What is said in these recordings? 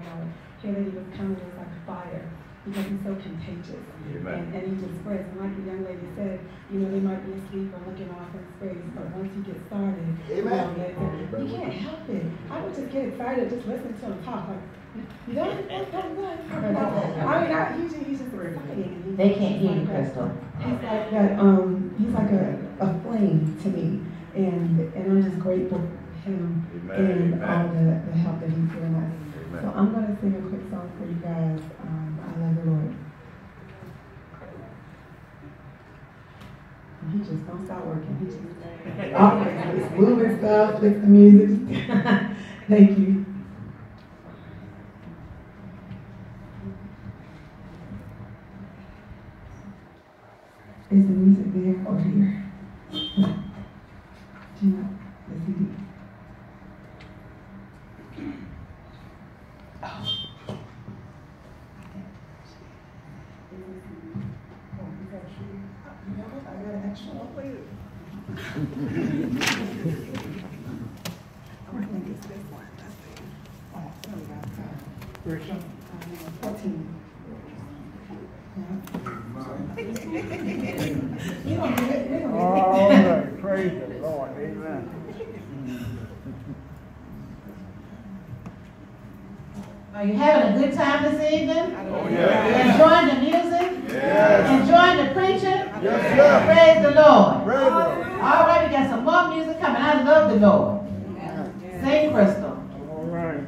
how Haley was coming as like a fire because he's so contagious. And he just spreads. And like the young lady said, you know, they might be asleep or looking off in space, but once you get started, you can't help it. I would just get excited just listening to him talk. Like, you done? He's just exciting. They can't hear you, Crystal. He's like that. He's like a flame to me, and I'm just grateful for him and all the help that he's given us. So I'm going to sing a quick song for you guys. I love the Lord. And he just don't stop working. He just he's moving stuff, fix the music. Thank you. Is the music there or here? Do you know the CD? Oh. I got an extra one for you. I think it's this one. That's it. Oh, there we go. Version 14. All right, praise the Lord, amen. Are you having a good time this evening? Oh, yeah. Enjoying the music? Yes. Enjoying the preaching? Yes, sir. Praise the Lord. Praise the Lord. All right, we got some more music coming. I love the Lord. Sing, Crystal. All right.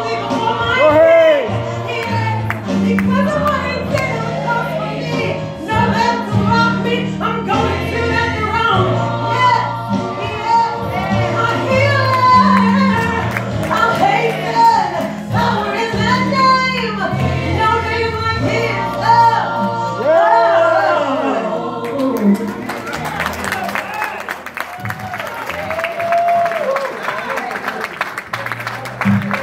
Because of what he did on the cross for me, Amen.